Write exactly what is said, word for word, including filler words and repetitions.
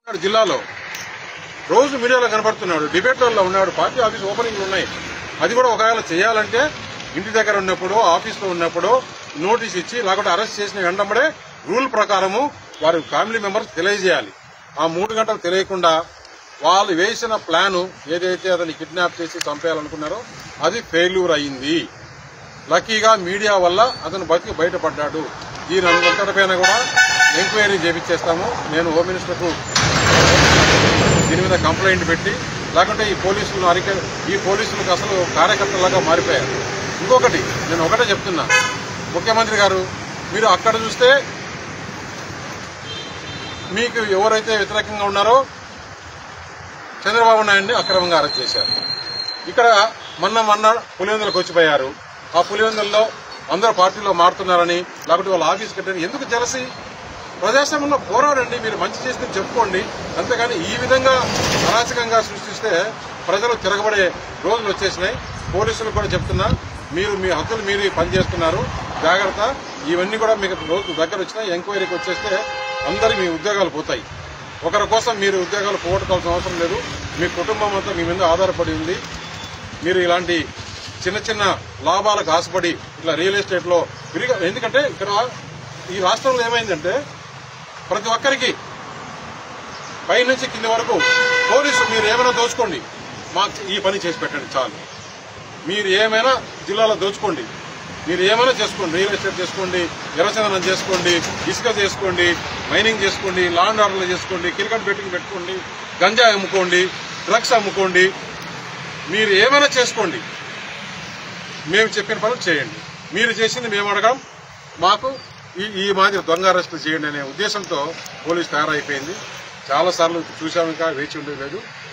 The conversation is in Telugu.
జిల్లాలో రోజు మీడియాలో కనబడుతున్నాడు, డిబేట్లలో ఉన్నాడు, పార్టీ ఆఫీస్ ఓపెనింగ్లు ఉన్నాయి. అది కూడా ఒకవేళ చేయాలంటే ఇంటి దగ్గర ఉన్నప్పుడు, ఆఫీస్లో ఉన్నప్పుడు నోటీస్ ఇచ్చి లేకపోతే అరెస్ట్ చేసిన వెంటనే రూల్ ప్రకారము వారి ఫ్యామిలీ మెంబర్స్ తెలియజేయాలి. ఆ మూడు గంటలు తెలియకుండా వాళ్ళు వేసిన ప్లాను ఏదైతే అతన్ని కిడ్నాప్ చేసి చంపేయాలనుకున్నారో అది ఫెయిల్యూర్ అయింది. లక్కీగా మీడియా వల్ల అతను బతికి బయటపడ్డాడు. దీని అంతటిపైన కూడా ఎంక్వైరీ చేపించేస్తాము. నేను హోమ్ మినిస్టర్కు దీని మీద కంప్లైంట్ పెట్టి, లేకుంటే ఈ పోలీసులను అరిక ఈ పోలీసులకు అసలు కార్యకర్తలాగా మారిపోయారు. ఇంకొకటి నేను ఒకటే చెప్తున్నా, ముఖ్యమంత్రి గారు మీరు అక్కడ చూస్తే మీకు ఎవరైతే వ్యతిరేకంగా ఉన్నారో చంద్రబాబు నాయుడిని అక్రమంగా అరెస్ట్ చేశారు. ఇక్కడ మొన్న మొన్న పులివెందులకు వచ్చిపోయారు. ఆ పులివెందుల్లో అందరూ పార్టీలో మారుతున్నారని, లేకపోతే వాళ్ళ ఆఫీస్ కట్టారని ఎందుకు జలసి? ప్రజాస్వామ్యంలో పోరాడండి, మీరు మంచి చేస్తే చెప్పుకోండి. అంతేగాని ఈ విధంగా అరాచకంగా సృష్టిస్తే ప్రజలు తిరగబడే రోజులు వచ్చేసినాయి. పోలీసులు కూడా చెప్తున్నా, మీరు మీ హద్దులు మీరు పనిచేస్తున్నారు, జాగ్రత్త. ఇవన్నీ కూడా మీకు రోజు దగ్గర వచ్చినాయి. ఎంక్వైరీకి వచ్చేస్తే అందరి మీ ఉద్యోగాలు పోతాయి. ఒకరి కోసం మీరు ఉద్యోగాలు పోగొట్టుకోవాల్సిన అవసరం లేదు. మీ కుటుంబం అంతా మీ మీద ఆధారపడి ఉంది. మీరు ఇలాంటి చిన్న చిన్న లాభాలకు ఆశపడి ఇట్లా రియల్ ఎస్టేట్ లో విరిగా, ఎందుకంటే ఇక్కడ ఈ రాష్ట్రంలో ఏమైందంటే ప్రతి ఒక్కరికి పై నుంచి కింది వరకు పోలీసు మీరు ఏమైనా దోచుకోండి, మాకు ఈ పని చేసి పెట్టండి చాలు. మీరు ఏమైనా జిల్లాలో దోచుకోండి, మీరు ఏమైనా చేసుకోండి, రియల్ ఎస్టేట్ చేసుకోండి, ఎర్రచందనం చేసుకోండి, ఇసుక చేసుకోండి, మైనింగ్ చేసుకోండి, లాండ్ ఆర్డర్లు చేసుకోండి, క్రికెట్ బెట్టింగ్ పెట్టుకోండి, గంజాయి అమ్ముకోండి, డ్రగ్స్ అమ్ముకోండి, మీరు ఏమైనా చేసుకోండి. మేము చెప్పిన పనులు చేయండి. మీరు చేసింది మేము అడగం. మాకు ఈ ఈ మాదిరి దొంగ అరెస్టులు చేయండి అనే ఉద్దేశంతో పోలీసు తయారైపోయింది. చాలాసార్లు చూసాము, ఇంకా వేచి ఉండేది లేదు.